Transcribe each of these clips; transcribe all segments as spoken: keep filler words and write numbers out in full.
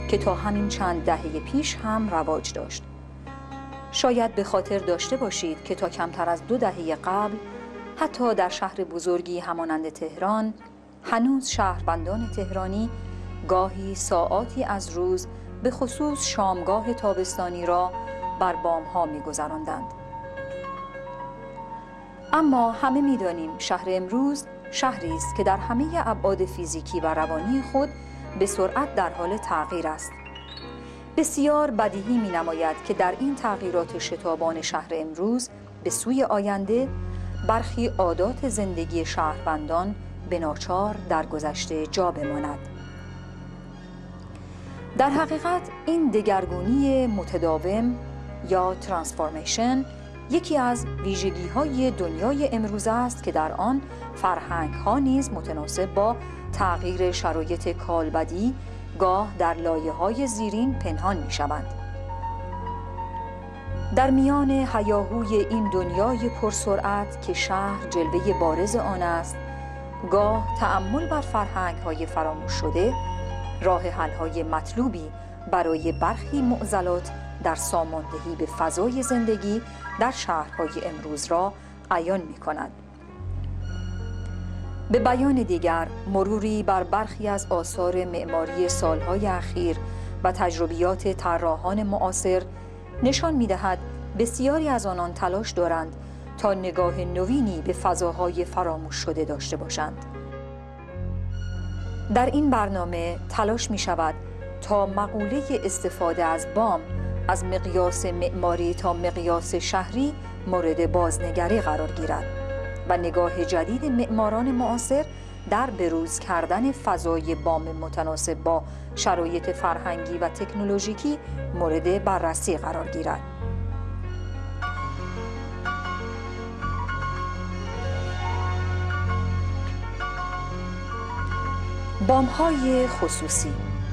که تا همین چند دهه پیش هم رواج داشت. شاید به خاطر داشته باشید که تا کمتر از دو دهه قبل حتی در شهر بزرگی همانند تهران هنوز شهروندان تهرانی گاهی ساعاتی از روز به خصوص شامگاه تابستانی را بر بام‌ها می‌گذراندند. اما همه می‌دانیم شهر امروز شهری است که در همه ابعاد فیزیکی و روانی خود به سرعت در حال تغییر است. بسیار بدیهی می‌نماید که در این تغییرات شتابان شهر امروز به سوی آینده برخی عادات زندگی شهروندان به ناچار در گذشته جا بماند. در حقیقت این دگرگونی متداوم یا ترانسفورمیشن یکی از ویژگی‌های دنیای امروز است که در آن فرهنگ‌ها نیز متناسب با تغییر شرایط کالبدی گاه در لایه‌های زیرین پنهان می‌شوند. در میان هیاهوی این دنیای پرسرعت که شهر جلوه بارز آن است، گاه تأمل بر فرهنگ‌های فراموش شده راه حل‌های مطلوبی برای برخی معضلات در ساماندهی به فضای زندگی در شهرهای امروز را عیان می‌کند. به بیان دیگر، مروری بر برخی از آثار معماری سالهای اخیر و تجربیات طراحان معاصر نشان می‌دهد بسیاری از آنان تلاش دارند تا نگاه نوینی به فضاهای فراموش شده داشته باشند. در این برنامه تلاش می شود تا مقوله استفاده از بام از مقیاس معماری تا مقیاس شهری مورد بازنگری قرار گیرد و نگاه جدید معماران معاصر در بروز کردن فضای بام متناسب با شرایط فرهنگی و تکنولوژیکی مورد بررسی قرار گیرد. بام‌های خصوصی.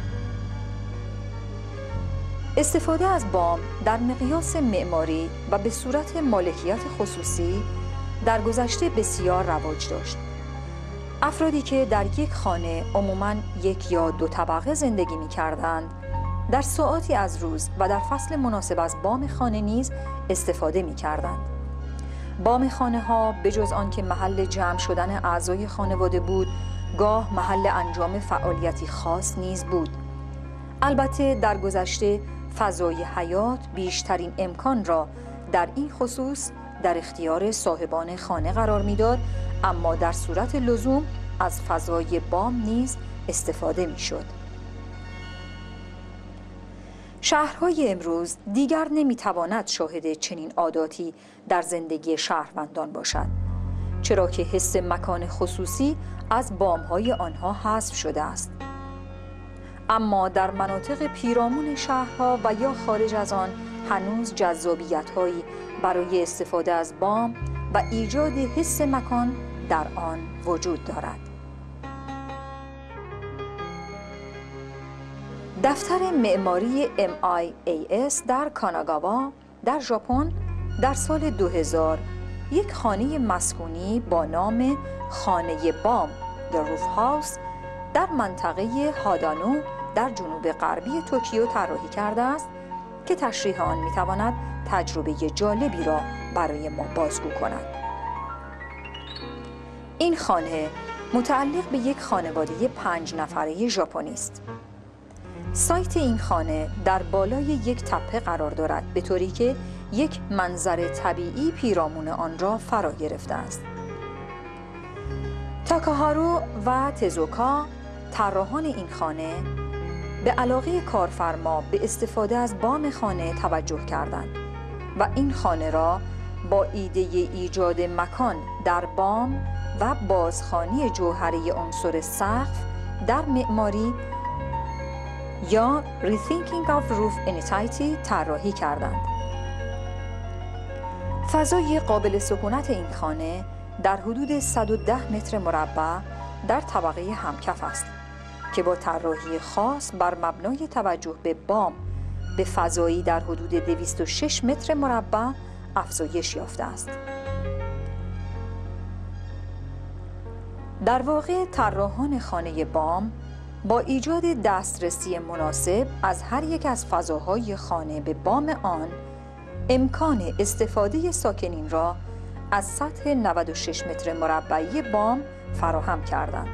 استفاده از بام در مقیاس معماری و به صورت مالکیت خصوصی در گذشته بسیار رواج داشت. افرادی که در یک خانه عموماً یک یا دو طبقه زندگی می‌کردند، در ساعاتی از روز و در فصل مناسب از بام خانه نیز استفاده می‌کردند. بام خانه‌ها به جز آن که محل جمع شدن اعضای خانواده بود، گاه محل انجام فعالیتی خاص نیز بود. البته در گذشته فضای حیات بیشترین امکان را در این خصوص در اختیار صاحبان خانه قرار می‌داد، اما در صورت لزوم از فضای بام نیز استفاده می‌شد. شهرهای امروز دیگر نمی‌تواند شاهد چنین عاداتی در زندگی شهروندان باشد، چرا که حس مکان خصوصی از بام‌های آنها حذف شده است. اما در مناطق پیرامون شهرها و یا خارج از آن هنوز جذابیت‌هایی برای استفاده از بام و ایجاد حس مکان در آن وجود دارد. دفتر معماری ام آی ای اس در کاناگاوا در ژاپن در سال دو هزار یک خانه مسکونی با نام خانه بام The Roof House در منطقه هادانو در جنوب غربی توکیو طراحی کرده است که تشریح آن می‌تواند تجربه جالبی را برای ما بازگو کند. این خانه متعلق به یک خانواده پنج نفره ژاپنی است. سایت این خانه در بالای یک تپه قرار دارد، به طوری که یک منظر طبیعی پیرامون آن را فرا گرفته است. تاکاهارو و تزوکا طراحان این خانه به علاقه کارفرما به استفاده از بام خانه توجه کردند و این خانه را با ایده ایجاد مکان در بام و بازخوانی جوهری عنصر سقف در معماری یا Rethinking of Roof Entity طراحی کردند. فضای قابل سکونت این خانه در حدود صد و ده متر مربع در طبقه همکف است که با طراحی خاص بر مبنای توجه به بام به فضایی در حدود دویست و شش متر مربع افزایش یافته است. در واقع طراحان خانه بام با ایجاد دسترسی مناسب از هر یک از فضاهای خانه به بام آن، امکان استفاده ساکنین را از سطح نود و شش متر مربعی بام فراهم کردند.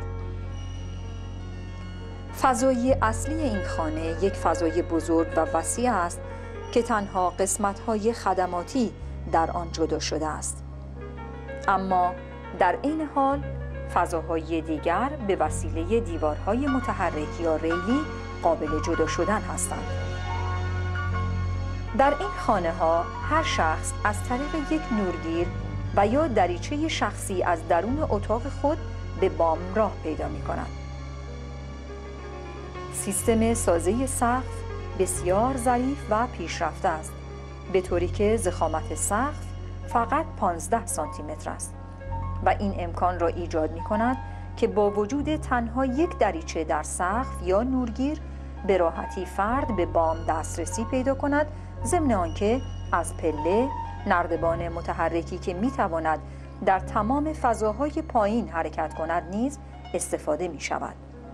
فضای اصلی این خانه یک فضای بزرگ و وسیع است که تنها قسمت‌های خدماتی در آن جدا شده است. اما در این حال فضاهای دیگر به وسیله دیوارهای متحرک یا ریلی قابل جدا شدن هستند. در این خانه ها هر شخص از طریق یک نورگیر و یا دریچه شخصی از درون اتاق خود به بام راه پیدا می کند. سیستم سازه سقف بسیار ظریف و پیشرفته است، به طوری که ضخامت سقف فقط پانزده سانتی متر است و این امکان را ایجاد می کند که با وجود تنها یک دریچه در سقف یا نورگیر به راحتی فرد به بام دسترسی پیدا کند، ضمن آنکه از پله، نردبان متحرکی که می تواند در تمام فضاهای پایین حرکت کند نیز استفاده می شود.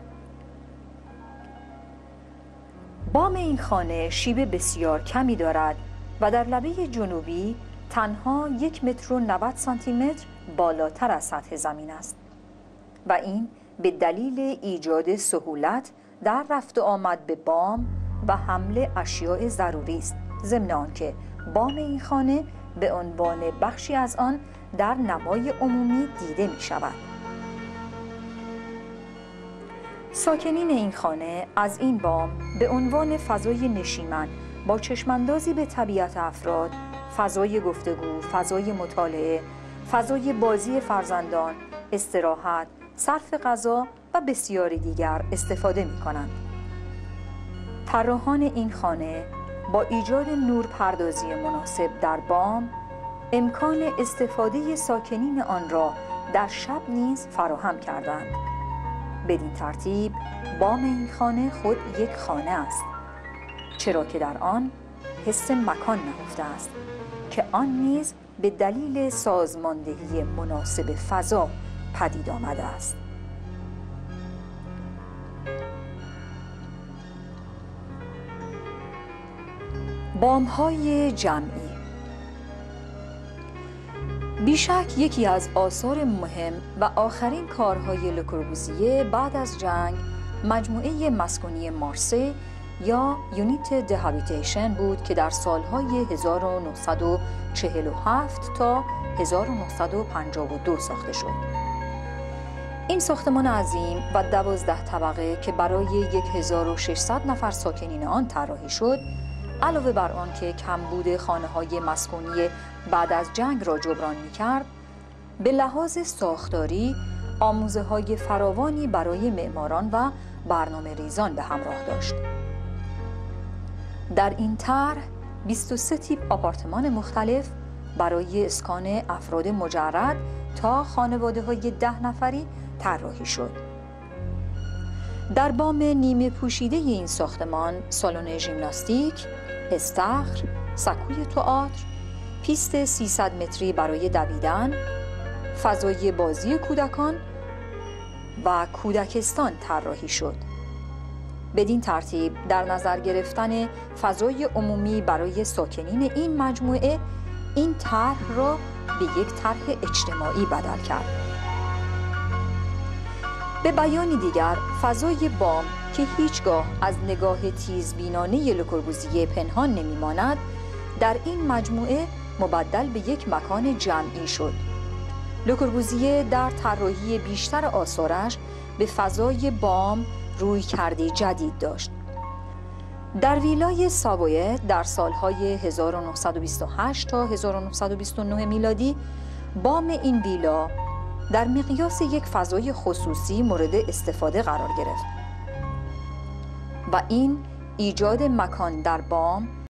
بام این خانه شیب بسیار کمی دارد و در لبه جنوبی تنها یک متر و نود سانتی متر بالاتر از سطح زمین است و این به دلیل ایجاد سهولت در رفت و آمد به بام و حمل اشیاء ضروری است، ضمن آنکه بام این خانه به عنوان بخشی از آن در نمای عمومی دیده می شود. ساکنین این خانه از این بام به عنوان فضای نشیمن با چشماندازی به طبیعت افراد، فضای گفتگو، فضای مطالعه، فضای بازی فرزندان، استراحت، صرف غذا و بسیاری دیگر استفاده می کنند. طراحان این خانه با ایجاد نورپردازی مناسب در بام، امکان استفاده ساکنین آن را در شب نیز فراهم کردند. بدین ترتیب بام این خانه خود یک خانه است، چرا که در آن حس مکان نهفته است که آن نیز به دلیل سازماندهی مناسب فضا پدید آمده است. بام‌های جمعی بیشک یکی از آثار مهم و آخرین کارهای لکوربوزیه بعد از جنگ مجموعه مسکونی مارسی یا یونیت ده هابیتیشن بود که در سالهای هزار و نهصد و چهل و هفت تا هزار و نهصد و پنجاه و دو ساخته شد. این ساختمان عظیم و دوازده طبقه که برای هزار و ششصد نفر ساکنین آن طراحی شد، علاوه بر آن که کمبود خانه‌های مسکونی بعد از جنگ را جبران می‌کرد، به لحاظ ساختاری آموزه‌های فراوانی برای معماران و برنامه ریزان به همراه داشت. در این طرح بیست و سه تیپ آپارتمان مختلف برای اسکان افراد مجرد تا خانواده‌های ده نفری طراحی شد. در بام نیمه پوشیده این ساختمان سالن ژیمناستیک، استخر، سکوی تئاتر، پیست سیصد متری برای دویدن، فضای بازی کودکان و کودکستان طراحی شد. بدین ترتیب در نظر گرفتن فضای عمومی برای ساکنین این مجموعه، این طرح را به یک طرح اجتماعی بدل کرد. به بیان دیگر، فضای بام که هیچگاه از نگاه تیزبینانه لکوربوزیه پنهان نمی‌ماند، در این مجموعه مبدل به یک مکان جمعی شد. لکوربوزیه در طراحی بیشتر آثارش به فضای بام روی کرده جدید داشت. در ویلای ساوویه در سالهای هزار و نهصد و بیست و هشت تا هزار و نهصد و بیست و نه میلادی، بام این ویلا در مقیاس یک فضای خصوصی مورد استفاده قرار گرفت و این ایجاد مکان در بام